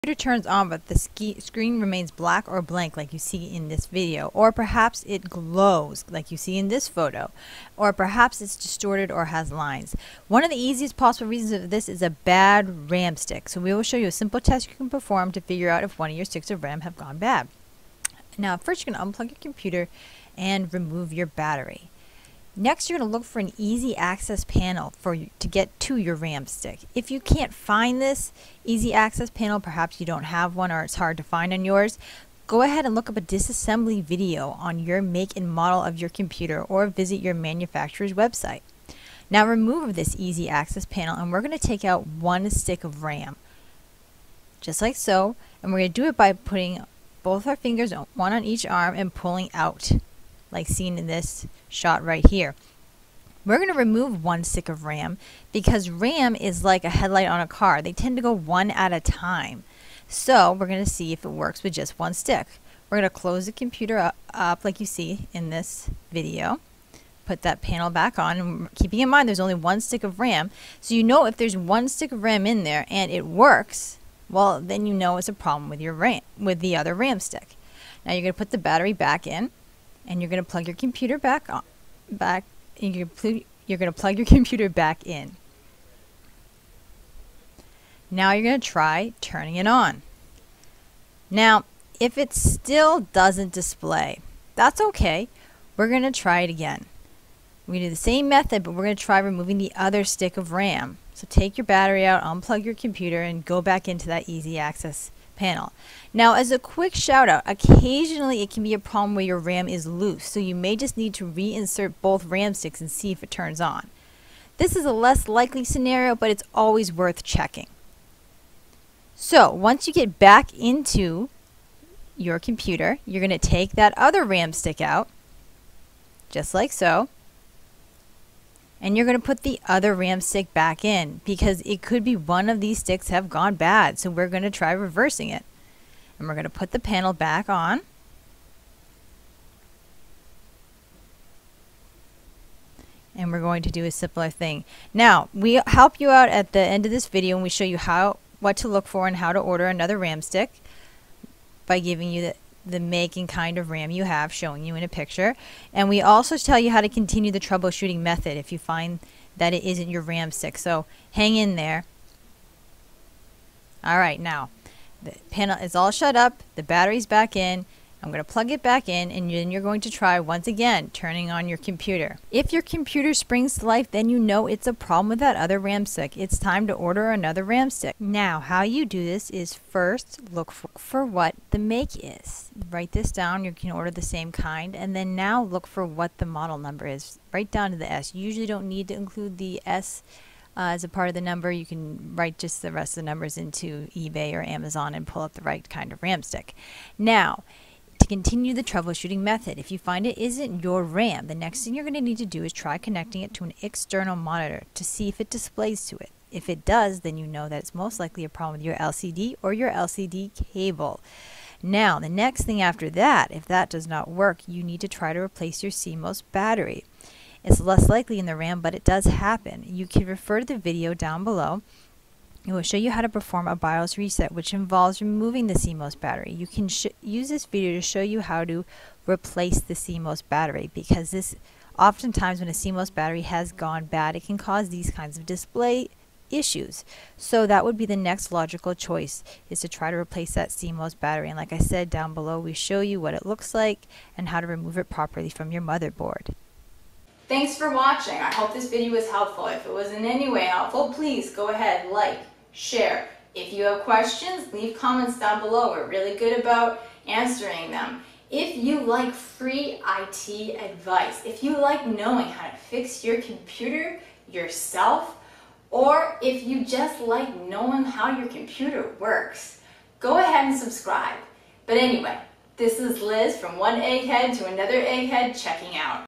Computer turns on but the screen remains black or blank like you see in this video, or perhaps it glows like you see in this photo, or perhaps it's distorted or has lines. One of the easiest possible reasons of this is a bad RAM stick. So we will show you a simple test you can perform to figure out if one of your sticks of RAM have gone bad. Now first you're going to unplug your computer and remove your battery. Next, you're going to look for an easy access panel to get to your RAM stick. If you can't find this easy access panel, perhaps you don't have one or it's hard to find on yours, go ahead and look up a disassembly video on your make and model of your computer or visit your manufacturer's website. Now remove this easy access panel and we're going to take out one stick of RAM, just like so, and we're going to do it by putting both our fingers, one on each arm, and pulling out, like seen in this shot right here. We're going to remove one stick of RAM because RAM is like a headlight on a car. They tend to go one at a time. So we're going to see if it works with just one stick. We're going to close the computer up like you see in this video. Put that panel back on, and keeping in mind there's only one stick of RAM. So you know if there's one stick of RAM in there and it works, well then you know it's a problem with your RAM, with the other RAM stick. Now you're going to put the battery back in, and you're going to plug your computer back on, you're going to plug your computer back in. Now you're going to try turning it on. Now, if it still doesn't display, that's okay. We're going to try it again. We're going to do the same method, but we're going to try removing the other stick of RAM. So take your battery out, unplug your computer, and go back into that easy access panel. Now, as a quick shout out, occasionally it can be a problem where your RAM is loose, so you may just need to reinsert both RAM sticks and see if it turns on. This is a less likely scenario, but it's always worth checking. So once you get back into your computer, you're going to take that other RAM stick out, just like so, and you're going to put the other RAM stick back in because it could be one of these sticks have gone bad. So we're going to try reversing it. And we're going to put the panel back on. And we're going to do a similar thing. Now, we help you out at the end of this video and we show you what to look for and how to order another RAM stick by giving you the make and kind of RAM you have, showing you in a picture. And we also tell you how to continue the troubleshooting method if you find that it isn't your RAM stick. So hang in there. Alright, now the panel is all shut up, the battery's back in. I'm going to plug it back in, and then you're going to try once again turning on your computer. If your computer springs to life, then you know it's a problem with that other RAM stick. It's time to order another RAM stick. Now, how you do this is first look for what the make is. Write this down. You can order the same kind, and then now look for what the model number is. Right down to the S. You usually don't need to include the S as a part of the number. You can write just the rest of the numbers into eBay or Amazon and pull up the right kind of RAM stick. Now, to continue the troubleshooting method, if you find it isn't your RAM, the next thing you're going to need to do is try connecting it to an external monitor to see if it displays to it. If it does, then you know that it's most likely a problem with your LCD or your LCD cable. Now, the next thing after that, if that does not work, you need to try to replace your CMOS battery. It's less likely in the RAM, but it does happen. You can refer to the video down below. It will show you how to perform a BIOS reset, which involves removing the CMOS battery. You can use this video to show you how to replace the CMOS battery, because this oftentimes when a CMOS battery has gone bad, it can cause these kinds of display issues. So that would be the next logical choice, is to try to replace that CMOS battery. And like I said, down below we show you what it looks like and how to remove it properly from your motherboard. Thanks for watching. I hope this video was helpful. If it was in any way helpful, please go ahead, like, share. If you have questions, leave comments down below. We're really good about answering them. If you like free IT advice, if you like knowing how to fix your computer yourself, or if you just like knowing how your computer works, go ahead and subscribe. But anyway, this is Liz from one egghead to another egghead checking out.